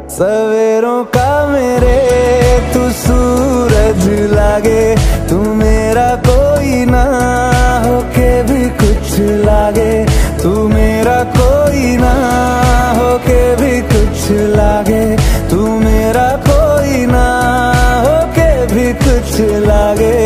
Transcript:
सवेरों का मेरे तू सूरज लागे, तू मेरा कोई ना होके भी कुछ लागे, तू मेरा कोई ना होके भी कुछ लागे, तू मेरा कोई ना होके भी कुछ लागे।